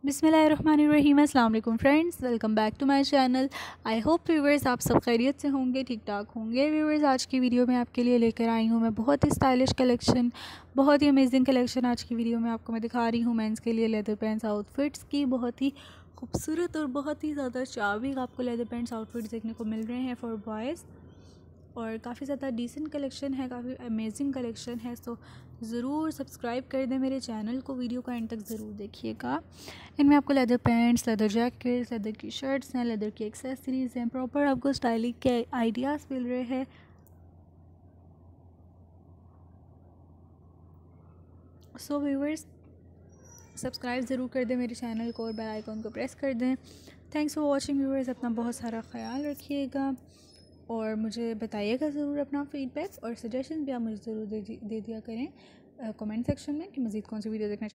बिस्मिल्लाहिर्रहमानिर्रहीम। अस्सलाम वालेकुम friends, welcome back to my channel. I hope viewers आप सब खैरियत से होंगे, ठीक ठाक होंगे। व्यूवर्स, आज की वीडियो में आपके लिए लेकर आई हूँ मैं बहुत ही स्टाइलिश कलेक्शन, बहुत ही अमेजिंग कलेक्शन। आज की वीडियो में आपको मैं दिखा रही हूँ मेंस के लिए लेदर पैंट्स आउटफिट्स की बहुत ही खूबसूरत और बहुत ही ज़्यादा चार्मिंग आपको लेदर पैंट्स आउटफिट्स देखने को मिल रहे हैं फॉर बॉयज़। और काफ़ी ज़्यादा डिसेंट कलेक्शन है, काफ़ी अमेजिंग कलेक्शन है। तो ज़रूर सब्सक्राइब कर दें मेरे चैनल को, वीडियो का एंड तक ज़रूर देखिएगा। इनमें आपको leather pants, leather jackets, leather की शर्ट्स हैं, लेदर की एक्सेसरीज़ हैं, प्रॉपर आपको स्टाइलिंग के आइडियाज़ मिल रहे हैं। सो व्यूवर्स, सब्सक्राइब ज़रूर कर दें मेरे चैनल को और बेल आइकन को प्रेस कर दें। Thanks for watching viewers. अपना बहुत सारा ख्याल रखिएगा और मुझे बताइएगा ज़रूर अपना फ़ीडबैक और सजेशन भी आप मुझे ज़रूर दे दिया करें कमेंट सेक्शन में कि मज़ीद कौन सी वीडियो देखना